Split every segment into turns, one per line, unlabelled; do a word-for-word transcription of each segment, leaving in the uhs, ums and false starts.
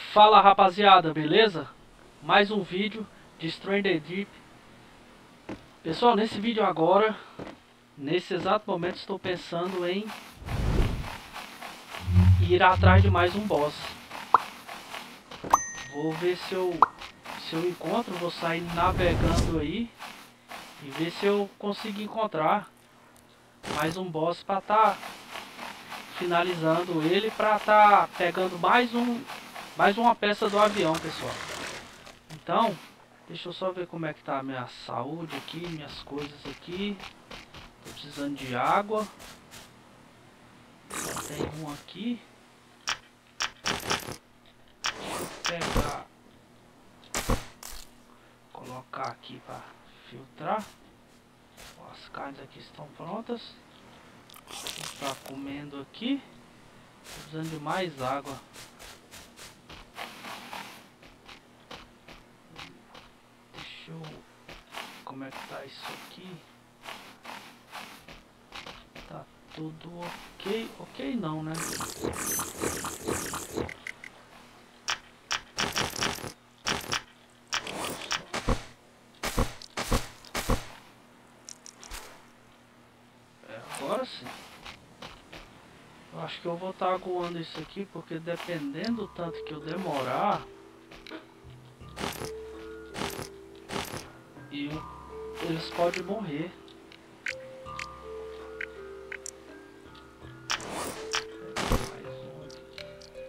Fala rapaziada, beleza? Mais um vídeo de Stranded Deep. Pessoal, nesse vídeo agora, nesse exato momento estou pensando em ir atrás de mais um boss. Vou ver se eu, se eu encontro, vou sair navegando aí e ver se eu consigo encontrar mais um boss para estar finalizando ele, para estar pegando mais um mais uma peça do avião, pessoal. Então, deixa eu só ver como é que tá a minha saúde aqui, minhas coisas aqui. Tô precisando de água. Só tem um aqui. Deixa eu pegar, colocar aqui para filtrar. As carnes aqui estão prontas. Está comendo aqui. Tô precisando de mais água. Deixa eu... Como é que tá isso aqui? Tá tudo ok. Ok não, né? É, agora sim. Eu acho que eu vou estar aguando isso aqui, porque dependendo do tanto que eu demorar, eu, eles podem morrer. Mais um aqui.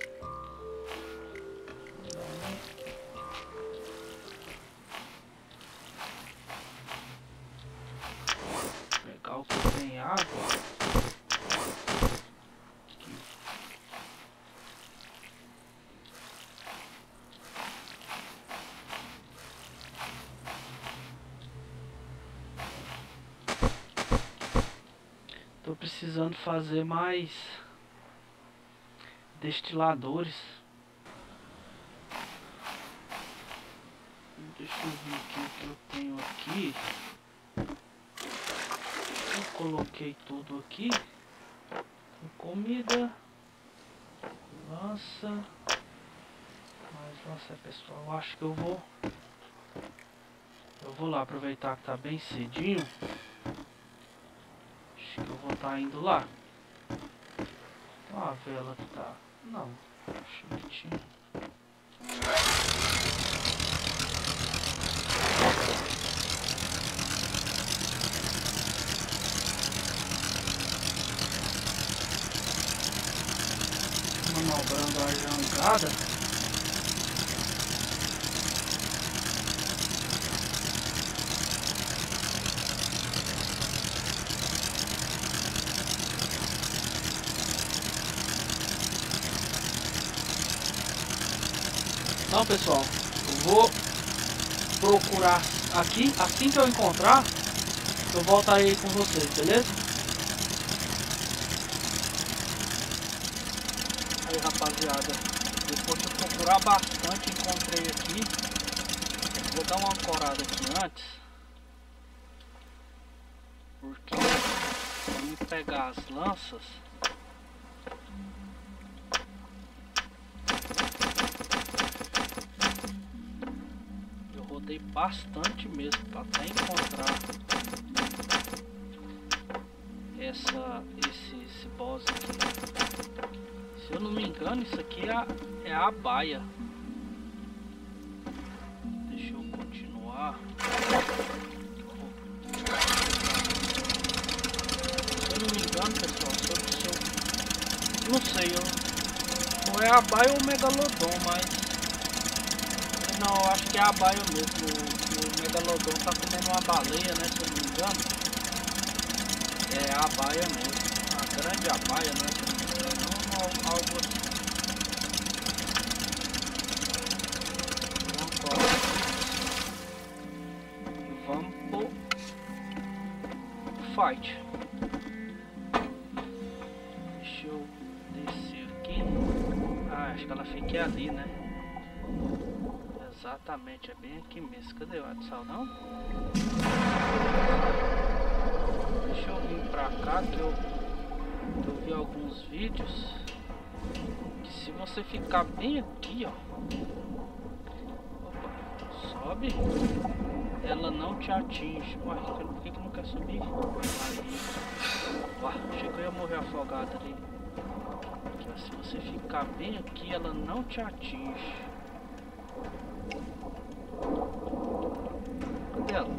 Pegar o que tem água. Tô precisando fazer mais destiladores. Deixa eu ver aqui o que eu tenho aqui. Eu coloquei tudo aqui. Comida. Lança. Mais lança, pessoal. Eu acho que eu vou. Eu vou lá aproveitar que tá bem cedinho. Acho que eu vou estar indo lá. Tem uma vela que tá... Não, acho que tinha. Manobrando a jangada. Então, pessoal, eu vou procurar aqui, assim que eu encontrar, eu volto aí com vocês, beleza? Aí, rapaziada, depois de eu procurar bastante, encontrei aqui. Vou dar uma ancorada aqui antes, porque para me pegar as lanças, rodei bastante mesmo para até encontrar essa, esse, esse boss aqui. Se eu não me engano, isso aqui é a, é a baia. Deixa eu continuar. Se eu não me engano, pessoal, se eu, se eu, não sei, eu, ou é a baia ou o megalodon, mas não, eu acho que é a baia mesmo. O, o megalodon tá comendo uma baleia, né? Se eu não me engano. É a baia mesmo. A grande abaia, né? Se eu não me engano. Não, algo assim. E vamos pro fight. Deixa eu descer aqui. Ah, acho que ela fica ali, né? Exatamente, é bem aqui mesmo. Cadê o WhatsApp, não? Deixa eu vir pra cá que eu, que eu vi alguns vídeos que se você ficar bem aqui, ó. Opa, sobe. Ela não te atinge. Ué, por que que não quer subir? Aí. Ué, achei que eu ia morrer afogado ali. Aqui, ó, se você ficar bem aqui, ela não te atinge. Cadê ela?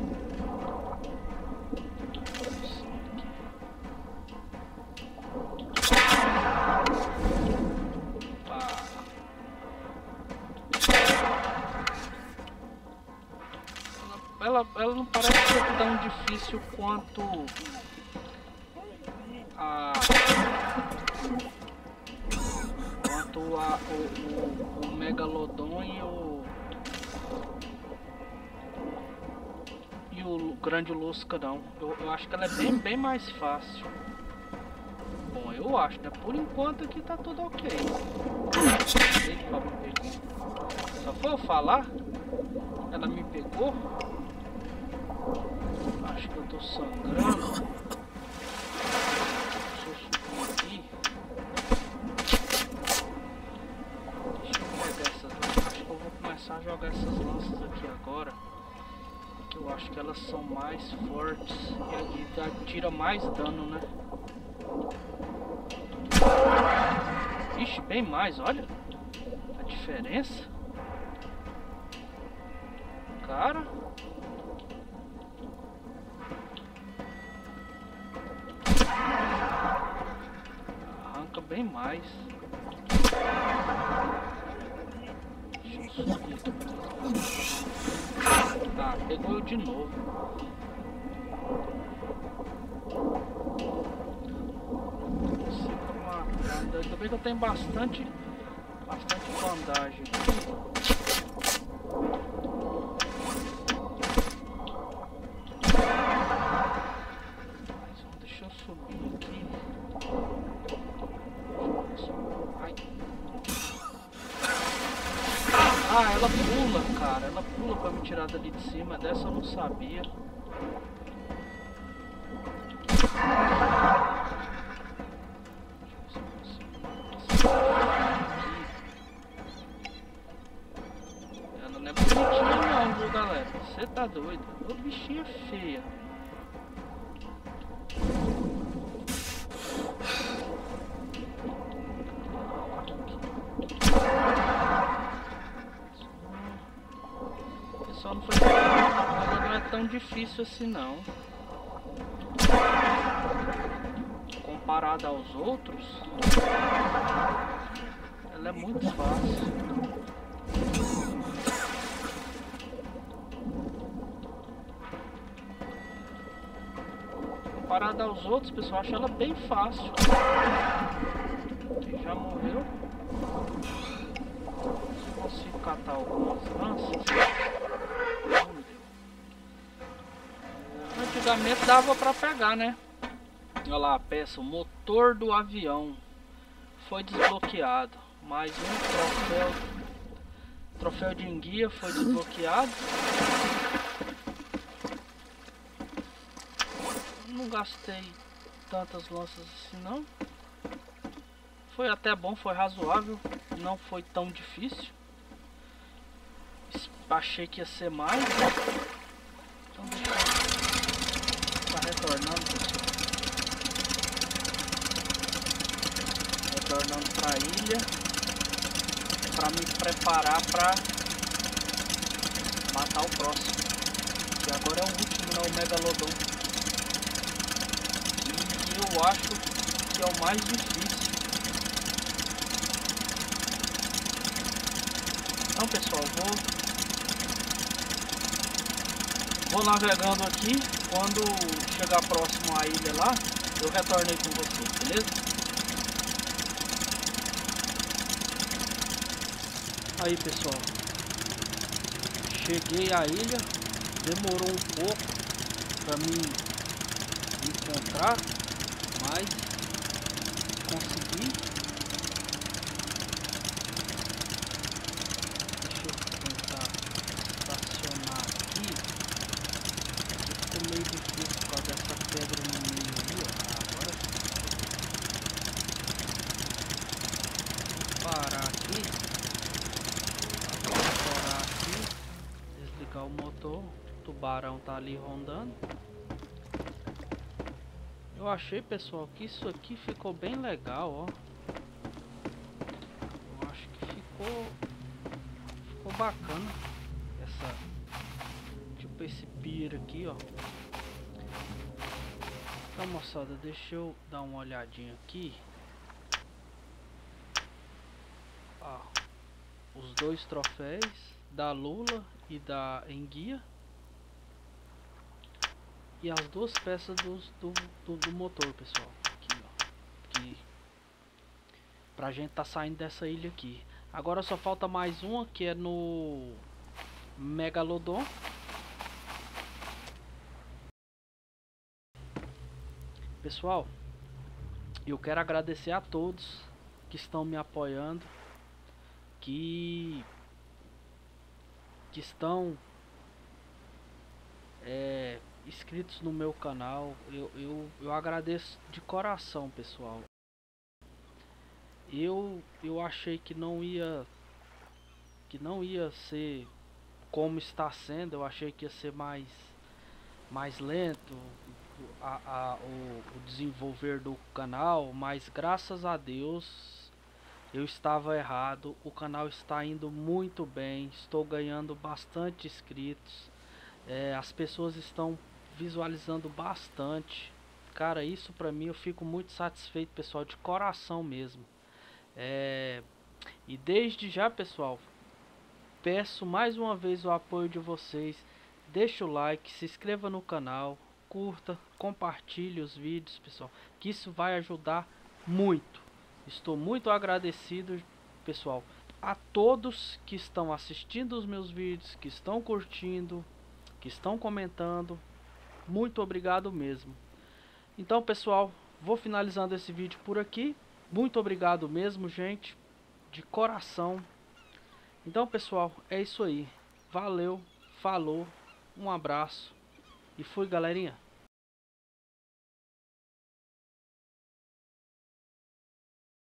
Ela, ela não parece ser tão difícil quanto a quanto a, o, o, o Megalodon e o e o Grande Lusca não. Eu, eu acho que ela é bem, bem mais fácil. Bom, eu acho, né? Por enquanto aqui tá tudo ok. Só foi eu falar, ela me pegou. Acho que eu tô sangrando. Deixa eu subir aqui. Deixa eu pegar essas lanças. Acho que eu vou começar a jogar essas lanças aqui agora. Que eu acho que elas são mais fortes e, e tira mais dano, né? Ixi, bem mais, olha a diferença. Cara. Arranca bem mais. Deixa eu subir aqui. Ah, pegou eu de novo. Consigo matar. Ainda bem que eu tenho bastante Bastante bandagem aqui. Deixa eu subir aqui. Ai. Ah, ela pula, cara. Ela pula pra me tirar dali de cima. Dessa eu não sabia. Ela não é bonitinha não, viu, galera? Você tá doido? Ô bichinha feia. Só não foi. Ela não é tão difícil assim não. Comparada aos outros, ela é muito fácil. Comparada aos outros, pessoal, acho ela bem fácil. Já morreu. Se consigo catar algumas lanças. Antigamente dava pra pegar, né? Olha lá a peça, o motor do avião foi desbloqueado. Mais um troféu. Troféu de enguia foi desbloqueado. Não gastei tantas lanças assim não. Foi até bom, foi razoável. Não foi tão difícil. Achei que ia ser mais. Então deixa eu... Tá retornando, pessoal. Retornando para a ilha para me preparar para matar o próximo, que agora é o último, né, o Megalodon, e eu acho que é o mais difícil. Então, pessoal, vou vou navegando aqui. Quando chegar próximo à ilha lá, eu retorno aí com vocês, beleza? Aí, pessoal, cheguei à ilha, demorou um pouco para mim encontrar, mas consegui. Deixa eu tentar estacionar aqui. Aqui ficou meio difícil por causa dessa pedra no meio ali, ó. Ah, agora vou parar. acertou. O tubarão tá ali rondando. Eu achei, pessoal, que isso aqui ficou bem legal, ó. Eu acho que ficou ficou bacana essa, tipo, esse pier aqui, ó. Então, moçada, deixa eu dar uma olhadinha aqui. Ó, os dois troféus da Lula e da Enguia. E as duas peças dos, do, do, do motor, pessoal. Aqui, ó. Aqui. Pra gente tá saindo dessa ilha aqui. Agora só falta mais uma, que é no Megalodon. Pessoal, eu quero agradecer a todos que estão me apoiando, que, que estão é, inscritos no meu canal. Eu, eu, eu agradeço de coração, pessoal. Eu, eu achei que não ia que não ia ser como está sendo. Eu achei que ia ser mais mais lento a, a, o, o desenvolver do canal, mas graças a Deus eu estava errado. O canal está indo muito bem, estou ganhando bastante inscritos, é, as pessoas estão visualizando bastante. Cara, isso pra mim, eu fico muito satisfeito, pessoal, de coração mesmo. É, e desde já, pessoal, peço mais uma vez o apoio de vocês. Deixa o like, se inscreva no canal, curta, compartilhe os vídeos, pessoal, que isso vai ajudar muito. Estou muito agradecido, pessoal, a todos que estão assistindo os meus vídeos, que estão curtindo, que estão comentando. Muito obrigado mesmo. Então, pessoal, vou finalizando esse vídeo por aqui. Muito obrigado mesmo, gente, de coração. Então, pessoal, é isso aí. Valeu, falou, um abraço e fui, galerinha.